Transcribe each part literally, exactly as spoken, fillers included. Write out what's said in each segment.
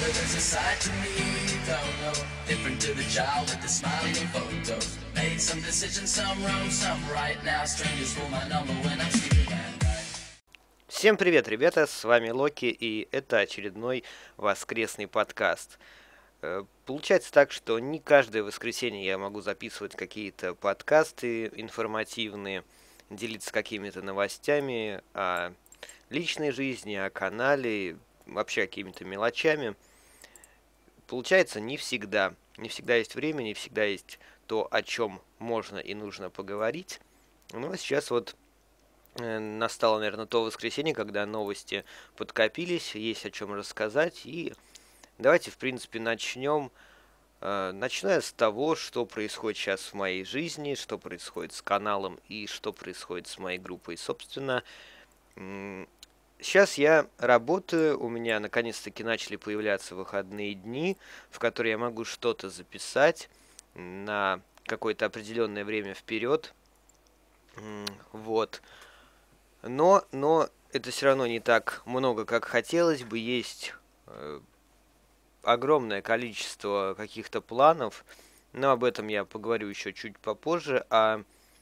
there's a side to me you don't know, different to the child with the smiling photos. Made some decisions, some wrong, some right. Now strangers for my number when I'm sleeping at night. Всем привет, ребята, с вами Локи, и это очередной воскресный подкаст. Э, Получается так, что не каждое воскресенье я могу записывать какие-то подкасты информативные, делиться какими-то новостями о личной жизни, о канале, вообще какими-то мелочами. Получается не всегда. Не всегда есть время, не всегда есть то, о чем можно и нужно поговорить. Но сейчас вот э, настало, наверное, то воскресенье, когда новости подкопились, есть о чем рассказать. И давайте, в принципе, начнем. Э, Начну я с того, что происходит сейчас в моей жизни, что происходит с каналом и что происходит с моей группой. Собственно, м, сейчас я работаю, у меня наконец-таки начали появляться выходные дни, в которые я могу что-то записать на какое-то определенное время вперед. М, Вот. Но, но это все равно не так много, как хотелось бы. Есть э, огромное количество каких-то планов, но об этом я поговорю еще чуть попозже. А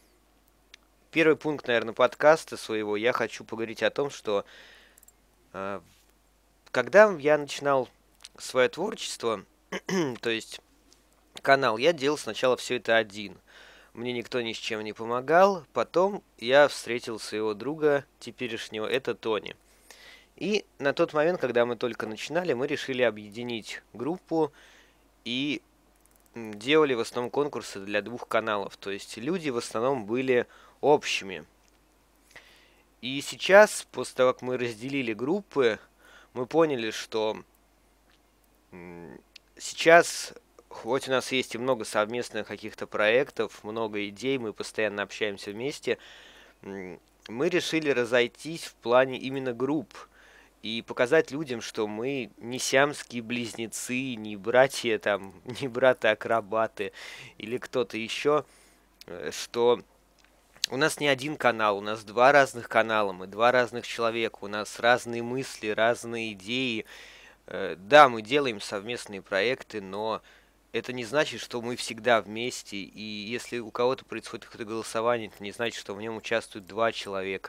первый пункт, наверное, подкаста своего, я хочу поговорить о том, что э, когда я начинал свое творчество, то есть канал, я делал сначала все это один. Мне никто ни с чем не помогал. Потом я встретил своего друга теперешнего, это Тони. И на тот момент, когда мы только начинали, мы решили объединить группу и м, делали в основном конкурсы для двух каналов. То есть люди в основном были общими. И сейчас, после того, как мы разделили группы, мы поняли, что м, сейчас, хоть у нас есть и много совместных каких-то проектов, много идей, мы постоянно общаемся вместе, м, мы решили разойтись в плане именно групп и показать людям, что мы не сиамские близнецы, не братья там, не браты-акробаты или кто-то еще, э, что у нас не один канал, у нас два разных канала, мы два разных человека, у нас разные мысли, разные идеи. Э, Да, мы делаем совместные проекты, но это не значит, что мы всегда вместе, и если у кого-то происходит какое-то голосование, это не значит, что в нем участвуют два человека.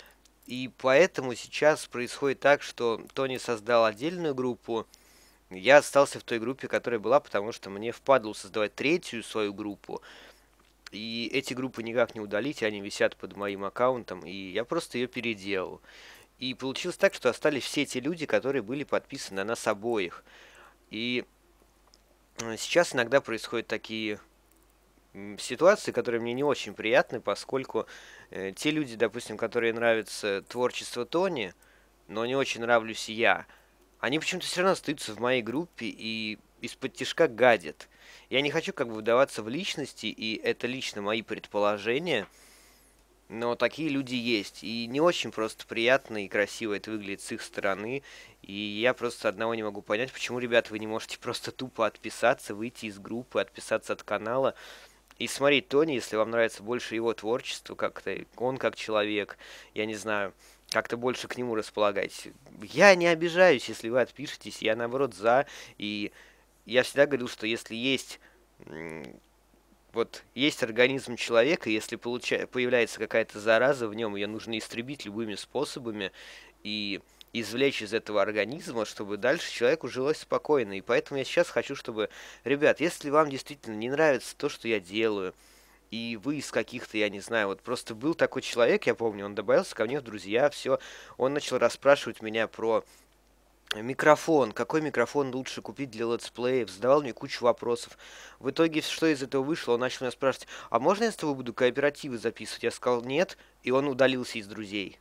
И поэтому сейчас происходит так, что Тони создал отдельную группу, я остался в той группе, которая была, потому что мне впадло создавать третью свою группу, и эти группы никак не удалить, они висят под моим аккаунтом, и я просто ее переделал. И получилось так, что остались все те люди, которые были подписаны на нас обоих. И э, сейчас иногда происходят такие м, ситуации, которые мне не очень приятны, поскольку э, те люди, допустим, которые нравятся творчество Тони, но не очень нравлюсь я, они почему-то все равно остаются в моей группе и из-под тишка гадят. Я не хочу как бы вдаваться в личности, и это лично мои предположения, но такие люди есть. И не очень просто приятно и красиво это выглядит с их стороны. И я просто одного не могу понять, почему, ребята, вы не можете просто тупо отписаться, выйти из группы, отписаться от канала и смотреть Тони, если вам нравится больше его творчество, как-то он как человек, я не знаю, как-то больше к нему располагать. Я не обижаюсь, если вы отпишетесь, я наоборот за, и я всегда говорил, что если есть м, вот есть организм человека, если получа- появляется какая-то зараза в нем, ее нужно истребить любыми способами и извлечь из этого организма, чтобы дальше человеку жилось спокойно. И поэтому я сейчас хочу, чтобы, ребят, если вам действительно не нравится то, что я делаю, и вы из каких-то, я не знаю, вот просто был такой человек, я помню, он добавился ко мне в друзья, все, он начал расспрашивать меня про микрофон, какой микрофон лучше купить для летсплеев, задавал мне кучу вопросов. В итоге, что из этого вышло, он начал меня спрашивать, а можно я с тобой буду кооперативы записывать? Я сказал нет, и он удалился из друзей.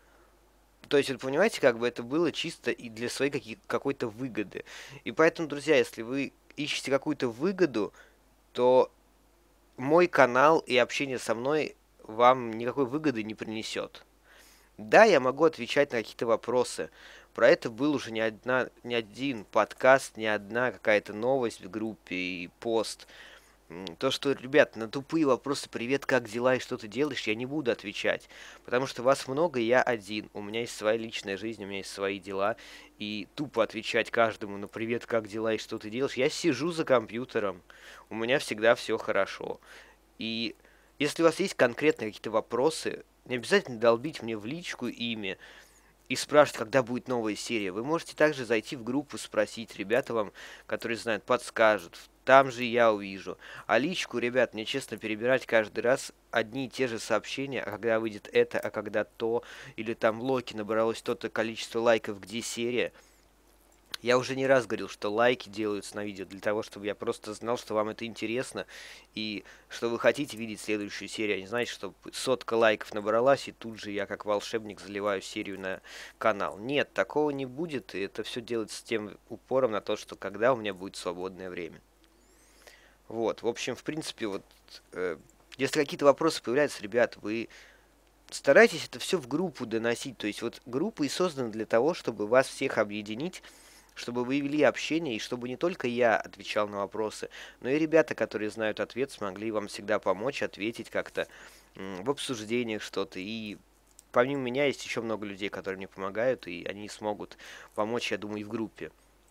То есть, вы понимаете, как бы это было чисто и для своей каки- какой-то выгоды. И поэтому, друзья, если вы ищете какую-то выгоду, то мой канал и общение со мной вам никакой выгоды не принесет. Да, я могу отвечать на какие-то вопросы. Про это был уже не, одна, не один подкаст, не одна какая-то новость в группе и пост. То, что, ребят, на тупые вопросы «Привет, как дела и что ты делаешь?» я не буду отвечать, потому что вас много, и я один. У меня есть своя личная жизнь, у меня есть свои дела, и тупо отвечать каждому на «Привет, как дела и что ты делаешь?» Я сижу за компьютером, у меня всегда все хорошо. И если у вас есть конкретные какие-то вопросы, не обязательно долбить мне в личку ими и спрашивать, когда будет новая серия. Вы можете также зайти в группу, спросить, ребята вам, которые знают, подскажут. Там же я увижу. А личку, ребят, мне честно перебирать каждый раз одни и те же сообщения, а когда выйдет это, а когда то, или там в Локи набралось то-то количество лайков, где серия. Я уже не раз говорил, что лайки делаются на видео для того, чтобы я просто знал, что вам это интересно, и что вы хотите видеть следующую серию. А не знаете, что сотка лайков набралась, и тут же я как волшебник заливаю серию на канал. Нет, такого не будет, и это все делается с тем упором на то, что когда у меня будет свободное время. Вот, в общем, в принципе, вот, э, если какие-то вопросы появляются, ребят, вы старайтесь это все в группу доносить. То есть вот группа и создана для того, чтобы вас всех объединить, чтобы вы вели общение, и чтобы не только я отвечал на вопросы, но и ребята, которые знают ответ, смогли вам всегда помочь, ответить как-то м, в обсуждениях что-то. И помимо меня есть еще много людей, которые мне помогают, и они смогут помочь, я думаю, и в группе.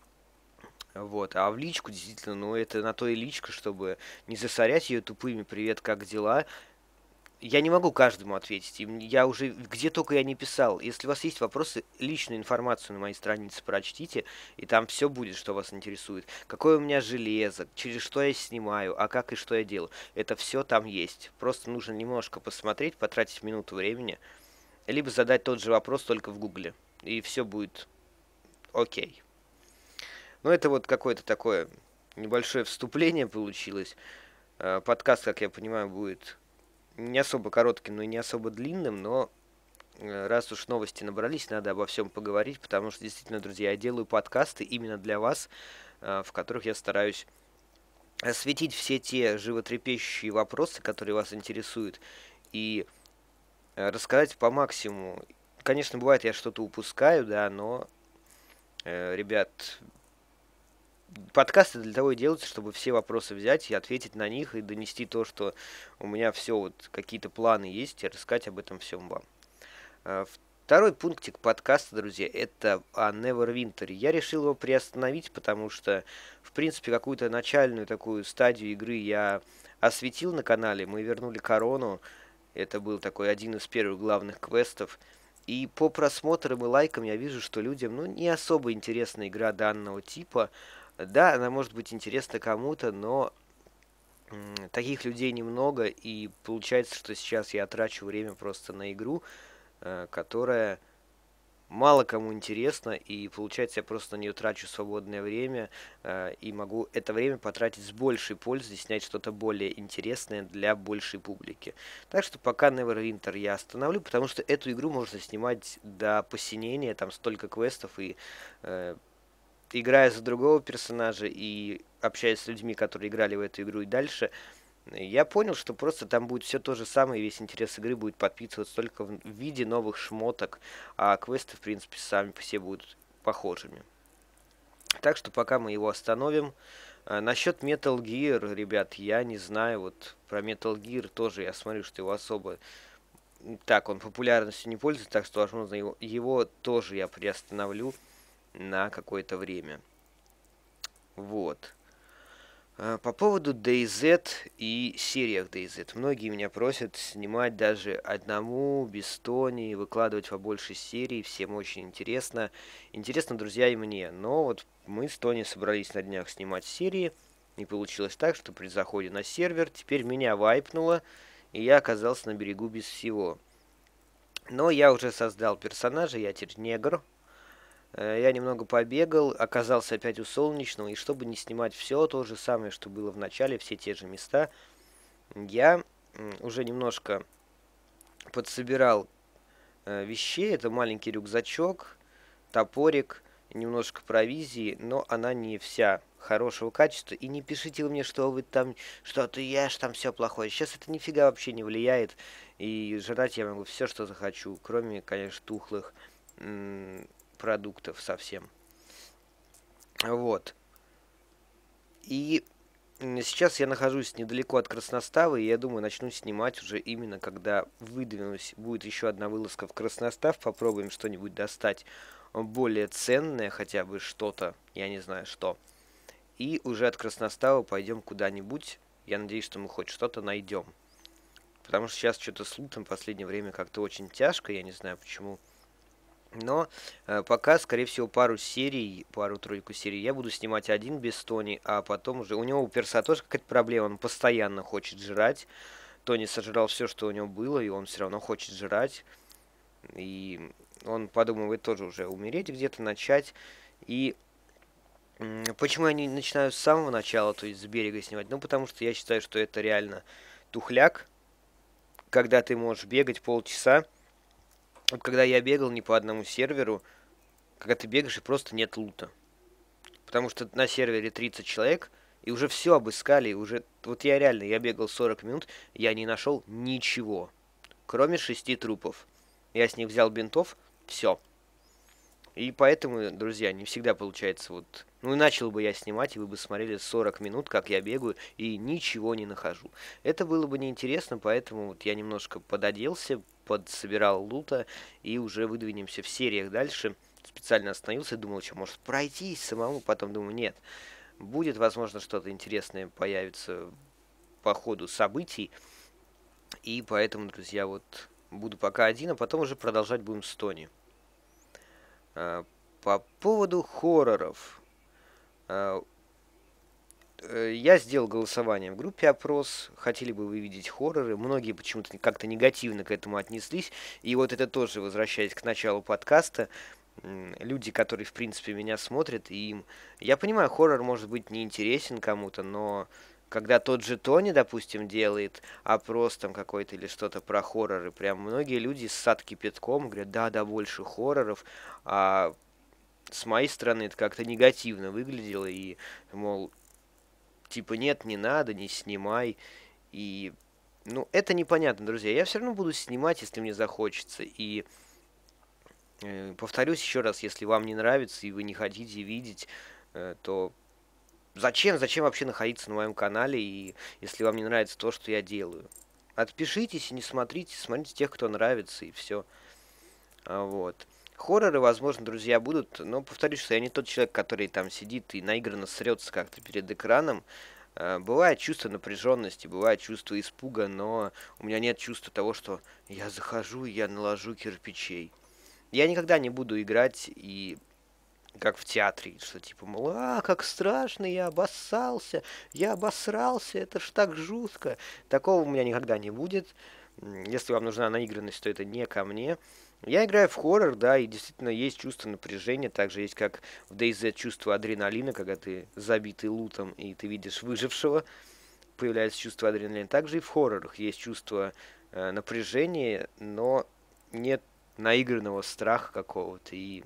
Вот. А в личку, действительно, ну это на то и личка, чтобы не засорять ее тупыми «Привет, как дела?». Я не могу каждому ответить. И я уже где только я не писал. Если у вас есть вопросы, личную информацию на моей странице прочтите, и там все будет, что вас интересует. Какое у меня железо, через что я снимаю, а как и что я делаю. Это все там есть. Просто нужно немножко посмотреть, потратить минуту времени, либо задать тот же вопрос только в гугле. И все будет окей. Ну, это вот какое-то такое небольшое вступление получилось. Э, Подкаст, как я понимаю, будет не особо коротким, но и не особо длинным, но э, раз уж новости набрались, надо обо всем поговорить, потому что действительно, друзья, я делаю подкасты именно для вас, э, в которых я стараюсь осветить все те животрепещущие вопросы, которые вас интересуют, и э, рассказать по максимуму. Конечно, бывает, я что-то упускаю, да, но, э, ребят, подкасты для того и делаются, чтобы все вопросы взять и ответить на них, и донести то, что у меня все вот какие-то планы есть, и рассказать об этом всем вам. А, Второй пунктик подкаста, друзья, это о Neverwinter. Я решил его приостановить, потому что, в принципе, какую-то начальную такую стадию игры я осветил на канале. Мы вернули корону. Это был такой один из первых главных квестов. И по просмотрам и лайкам я вижу, что людям, ну, не особо интересна игра данного типа. Да, она может быть интересна кому-то, но м, таких людей немного, и получается, что сейчас я трачу время просто на игру, э, которая мало кому интересна, и получается, я просто на нее трачу свободное время, э, и могу это время потратить с большей пользой, снять что-то более интересное для большей публики. Так что пока Neverwinter я остановлю, потому что эту игру можно снимать до посинения, там столько квестов, и э, играя за другого персонажа и общаясь с людьми, которые играли в эту игру и дальше, я понял, что просто там будет все то же самое, и весь интерес игры будет подпитываться только в виде новых шмоток, а квесты, в принципе, сами по себе будут похожими. Так что пока мы его остановим. А, насчет Metal Gear, ребят, я не знаю, вот про Metal Gear тоже я смотрю, что его особо так он популярностью не пользуется, так что, возможно, его, его тоже я приостановлю на какое-то время. Вот. А, По поводу DayZ и сериях DayZ. Многие меня просят снимать даже одному, без Тони, выкладывать побольше серий. Всем очень интересно. Интересно, друзья, и мне. Но вот мы с Тони собрались на днях снимать серии. И получилось так, что при заходе на сервер теперь меня вайпнуло, и я оказался на берегу без всего. Но я уже создал персонажа, я теперь негр. Э, Я немного побегал, оказался опять у Солнечного, и чтобы не снимать все то же самое, что было в начале, все те же места, я м, уже немножко подсобирал э, вещей. Это маленький рюкзачок, топорик, немножко провизии, но она не вся хорошего качества. И не пишите вы мне, что вы там что-то ешь, там все плохое. Сейчас это нифига вообще не влияет, и жрать я могу все, что захочу, кроме, конечно, тухлых м, продуктов совсем. Вот. И М, Сейчас я нахожусь недалеко от Красноставы, и я думаю, начну снимать уже именно когда выдвинусь. Будет еще одна вылазка в Красностав, попробуем что-нибудь достать э, более ценное, хотя бы что-то, я не знаю что. И уже от Красностава пойдем куда-нибудь. Я надеюсь, что мы хоть что-то найдем. Потому что сейчас что-то с лутом в последнее время как-то очень тяжко, я не знаю почему. Но э, пока, скорее всего, пару серий, пару-тройку серий я буду снимать один без Тони, а потом уже... У него у перса тоже какая-то проблема, он постоянно хочет жрать. Тони сожрал все, что у него было, и он все равно хочет жрать. И он подумывает тоже уже умереть где-то, начать. И м, почему я не начинаю с самого начала, то есть с берега снимать? Ну, потому что я считаю, что это реально тухляк, когда ты можешь бегать полчаса. Вот когда я бегал не по одному серверу, когда ты бегаешь и просто нет лута. Потому что на сервере тридцать человек, и уже все обыскали, и уже... Вот я реально, я бегал сорок минут, я не нашел ничего, кроме шести трупов. Я с них взял бинтов, все. И поэтому, друзья, не всегда получается вот... Ну и начал бы я снимать, и вы бы смотрели сорок минут, как я бегаю, и ничего не нахожу. Это было бы неинтересно, поэтому вот я немножко пододелся, подсобирал лута, и уже выдвинемся в сериях дальше. Специально остановился, думал, что может пройтись самому, потом думаю, нет. Будет, возможно, что-то интересное появится по ходу событий, и поэтому, друзья, вот буду пока один, а потом уже продолжать будем с Тони. А, По поводу хорроров. А, э, Я сделал голосование в группе опрос, хотели бы вы видеть хорроры. Многие почему-то как-то негативно к этому отнеслись. И вот это тоже, возвращаясь к началу подкаста, м, люди, которые, в принципе, меня смотрят, и им... Я понимаю, хоррор может быть неинтересен кому-то, но когда тот же Тони, допустим, делает опрос там какой-то или что-то про хорроры, прям многие люди ссат кипятком говорят, да-да, больше хорроров, а с моей стороны это как-то негативно выглядело, и, мол, типа, нет, не надо, не снимай, и, ну, это непонятно, друзья, я все равно буду снимать, если мне захочется, и э, повторюсь еще раз, если вам не нравится, и вы не хотите видеть, э, то зачем, зачем вообще находиться на моем канале, и если вам не нравится то, что я делаю? Отпишитесь и не смотрите, смотрите тех, кто нравится, и все. А, Вот. Хорроры, возможно, друзья, будут, но повторюсь, что я не тот человек, который там сидит и наигранно срется как-то перед экраном. А, Бывает чувство напряженности, бывает чувство испуга, но у меня нет чувства того, что я захожу и я наложу кирпичей. Я никогда не буду играть и как в театре, что типа, мол, а, как страшно, я обоссался, я обосрался, это ж так жутко. Такого у меня никогда не будет. М, Если вам нужна наигранность, то это не ко мне. Я играю в хоррор, да, и действительно есть чувство напряжения, также есть как в DayZ чувство адреналина, когда ты забитый лутом и ты видишь выжившего, появляется чувство адреналина. Также и в хоррорах есть чувство э, напряжения, но нет наигранного страха какого-то, и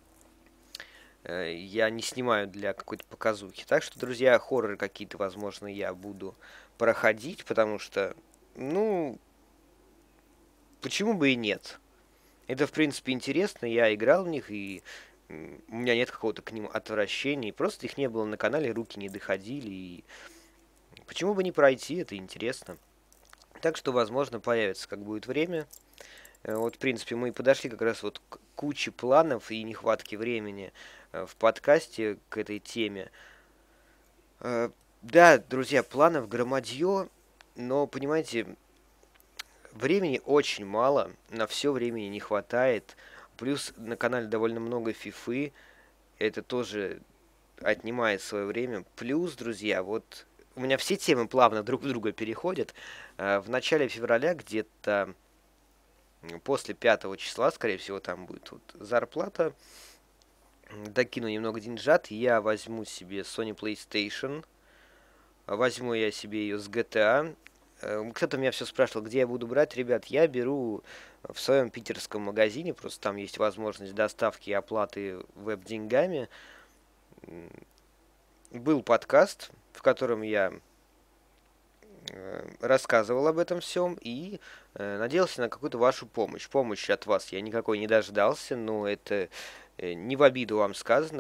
э, я не снимаю для какой-то показухи. Так что, друзья, хорроры какие-то, возможно, я буду проходить, потому что, ну, почему бы и нет? Это, в принципе, интересно, я играл в них, и м, у меня нет какого-то к ним отвращения, и просто их не было на канале, руки не доходили, и почему бы не пройти, это интересно. Так что, возможно, появится, как будет время. Э, Вот, в принципе, мы и подошли как раз вот к куче планов и нехватке времени э, в подкасте к этой теме. Э, Да, друзья, планов громадье, но, понимаете, времени очень мало, на все времени не хватает. Плюс на канале довольно много фифы, это тоже отнимает свое время. Плюс, друзья, вот у меня все темы плавно друг в друга переходят. Э, В начале февраля, где-то м, после пятого числа, скорее всего, там будет вот зарплата. М, Докину немного деньжат, я возьму себе Sony PlayStation. Возьму я себе ее с джи ти эй. Э, Кто-то меня все спрашивал, где я буду брать. Ребят, я беру в своем питерском магазине, просто там есть возможность доставки и оплаты веб-деньгами. М, Был подкаст, в котором я э, рассказывал об этом всем и э, надеялся на какую-то вашу помощь. Помощи от вас я никакой не дождался, но это э, не в обиду вам сказано.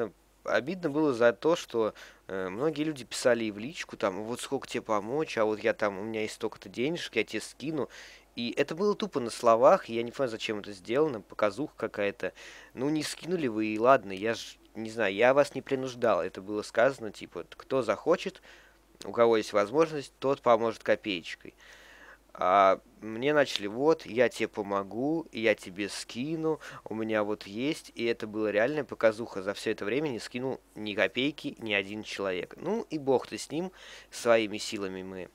обидно было за то, что э, многие люди писали и в личку, там, вот сколько тебе помочь, а вот я там, у меня есть столько-то денежек, я тебе скину. И это было тупо на словах, и я не понимаю, зачем это сделано, показуха какая-то. Ну, не скинули вы, и ладно, я ж, не знаю, я вас не принуждал. Это было сказано, типа, кто захочет, у кого есть возможность, тот поможет копеечкой. А мне начали, вот, я тебе помогу, я тебе скину, у меня вот есть, и это была реальная показуха. За все это время не скинул ни копейки ни один человек. Ну и бог-то с ним, своими силами мы,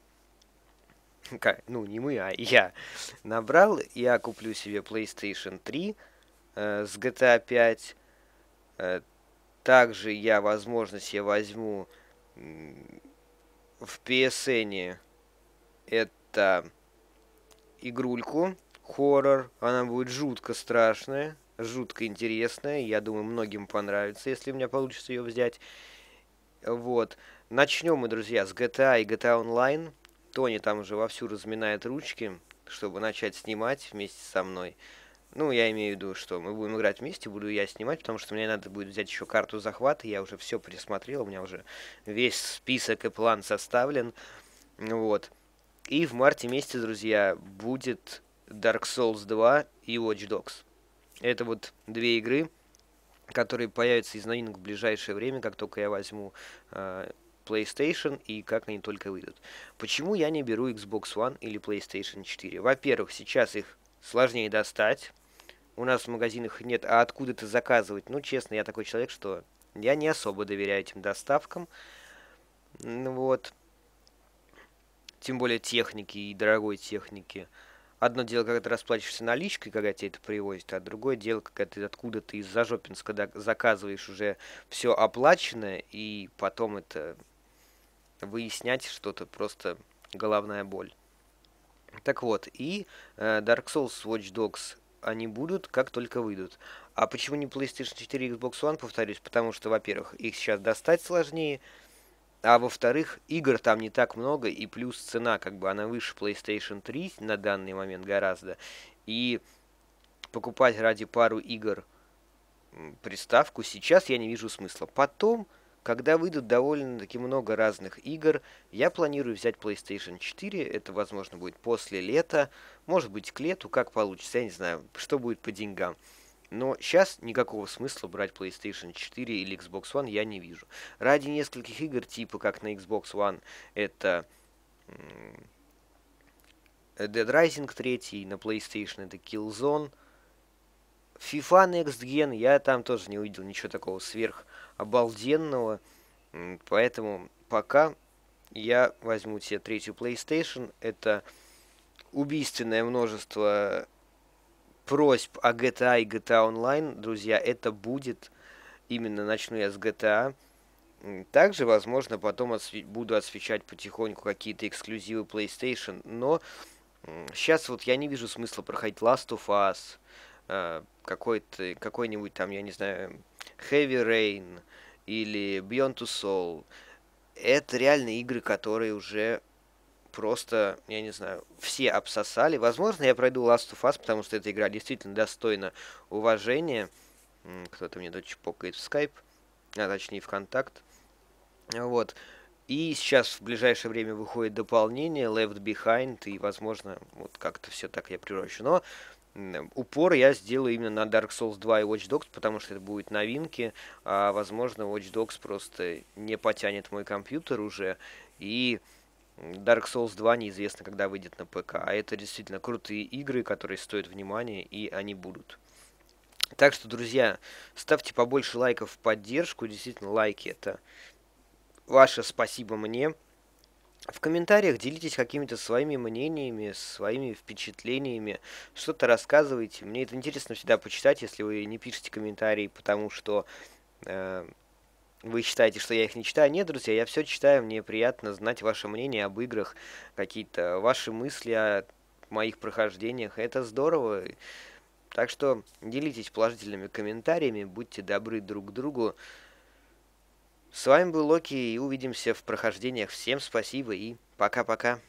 ка- ну не мы, а я набрал, я куплю себе PlayStation три э, с джи ти эй пять, э, также я, возможно, себе возьму м, в пи эс эн это игрульку, хоррор. Она будет жутко страшная, жутко интересная. Я думаю, многим понравится, если у меня получится ее взять. Вот. Начнем мы, друзья, с джи ти эй и джи ти эй Online. Тони там уже вовсю разминает ручки, чтобы начать снимать вместе со мной. Ну, я имею в виду, что мы будем играть вместе, буду я снимать, потому что мне надо будет взять еще карту захвата. Я уже все пересмотрел, у меня уже весь список и план составлен. Вот. И в марте месяце, друзья, будет Dark Souls два и Watch Dogs. Это вот две игры, которые появятся из новинок в ближайшее время, как только я возьму э, PlayStation и как они только выйдут. Почему я не беру Xbox One или PlayStation четыре? Во-первых, сейчас их сложнее достать. У нас в магазинах их нет, а откуда-то заказывать? Ну, честно, я такой человек, что я не особо доверяю этим доставкам. Ну вот. Тем более техники и дорогой техники. Одно дело, когда ты расплачиваешься наличкой, когда тебе это привозят, а другое дело, когда ты откуда-то из Зажопинска да- заказываешь уже все оплаченное, и потом это выяснять что-то просто головная боль. Так вот, и э, Dark Souls, Watch Dogs, они будут, как только выйдут. А почему не PlayStation четыре и Xbox One, повторюсь? Потому что, во-первых, их сейчас достать сложнее, а во-вторых, игр там не так много, и плюс цена, как бы, она выше PlayStation три на данный момент гораздо. И покупать ради пару игр м, приставку сейчас я не вижу смысла. Потом, когда выйдут довольно-таки много разных игр, я планирую взять PlayStation четыре. Это, возможно, будет после лета. Может быть, к лету, как получится, я не знаю, что будет по деньгам. Но сейчас никакого смысла брать PlayStation четыре или Xbox One я не вижу. Ради нескольких игр, типа как на Xbox One, это м, Dead Rising три, на PlayStation это Killzone. FIFA Next Gen, я там тоже не увидел ничего такого сверхобалденного. М, Поэтому пока я возьму себе третью PlayStation. Это убийственное множество просьб о джи ти эй и джи ти эй Online, друзья, это будет. Именно начну я с джи ти эй. М, Также, возможно, потом отсве- буду отсвечать потихоньку какие-то эксклюзивы PlayStation, но сейчас вот я не вижу смысла проходить Last of Us, э, какой-то, какой-нибудь там, я не знаю, Heavy Rain или Beyond Two Soul. Это реально игры, которые уже просто, я не знаю, все обсосали. Возможно, я пройду Last of Us, потому что эта игра действительно достойна уважения. М, Кто-то мне тут чпокает в Skype, а точнее в Контакт. Вот. И сейчас в ближайшее время выходит дополнение Left Behind, и, возможно, вот как-то все так я прирощу. Но м, упор я сделаю именно на Dark Souls два и Watch Dogs, потому что это будут новинки, а, возможно, Watch Dogs просто не потянет мой компьютер уже, и Dark Souls два неизвестно, когда выйдет на ПК. А это действительно крутые игры, которые стоят внимания, и они будут. Так что, друзья, ставьте побольше лайков в поддержку. Действительно, лайки это ваше спасибо мне. В комментариях делитесь какими-то своими мнениями, своими впечатлениями, что-то рассказывайте. Мне это интересно всегда почитать, если вы не пишете комментарии, потому что э, вы считаете, что я их не читаю. Нет, друзья, я все читаю, мне приятно знать ваше мнение об играх, какие-то ваши мысли о моих прохождениях. Это здорово. Так что делитесь положительными комментариями, будьте добры друг к другу. С вами был Локи, и увидимся в прохождениях. Всем спасибо и пока-пока.